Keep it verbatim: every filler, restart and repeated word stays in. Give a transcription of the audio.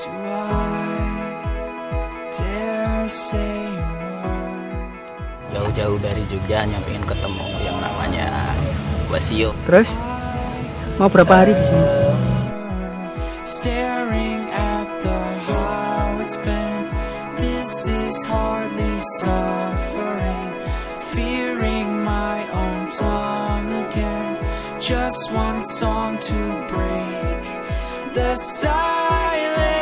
Do I dare say a word? Jauh-jauh dari Jogja hanya pengen ketemu yang namanya Wasio. Terus mau berapa hari di sini? Staring at the how it's been. This is hardly suffering. Fearing my own tongue again. Just one song to break the silence.